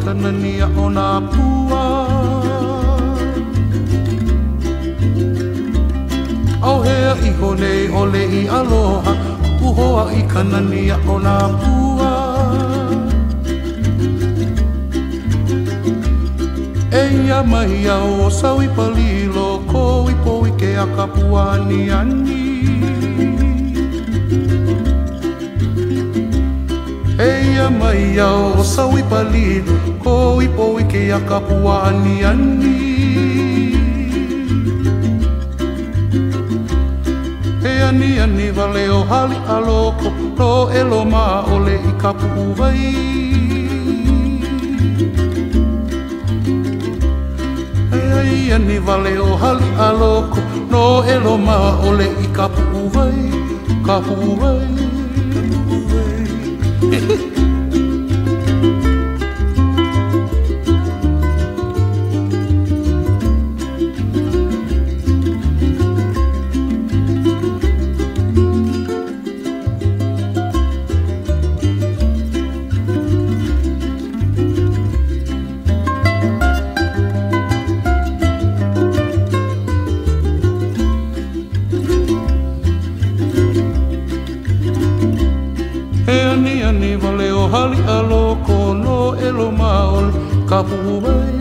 kanania o nā pua. Au hea iho nei ole I aloha, uhoa I kanania o nā pua. Eia mai au o sau I palilo, ko I po I ke a kapuani ani. Eia mai au o sau I palilo, ko I po I ke a kapuani ani. Ani ani vale o hali aloko, lo elo ma ole I kapu uvai. Ai ani vale o hali aloko, lo elo ma ole I kapu uvai, kapu uvai, kapu uvai. Ani vale o hali aloko, no elo maole kapu uvai.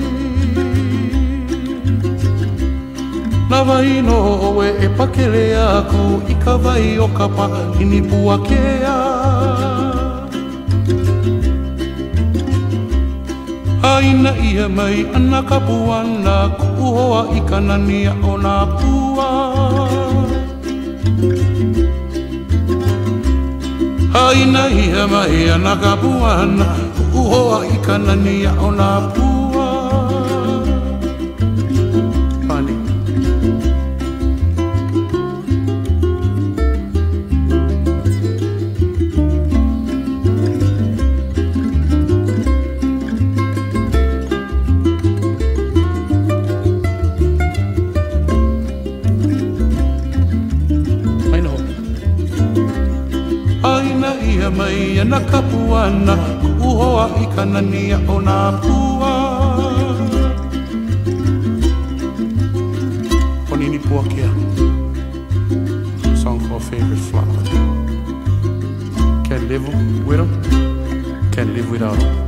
Na waino oe e pakele aku I ka vai o kapa ini puakea. Haina ia mai ana kapuana kuhoa I kanania o nā pua. Haina ia mai ana kapuana, uhoa I kanania o nā pua. Pani. Ia mai ana kapuana, uhoa I kanania o nā pua. Honini Puakea, song called Favorite Flower. Can't live with 'em, can't live without 'em.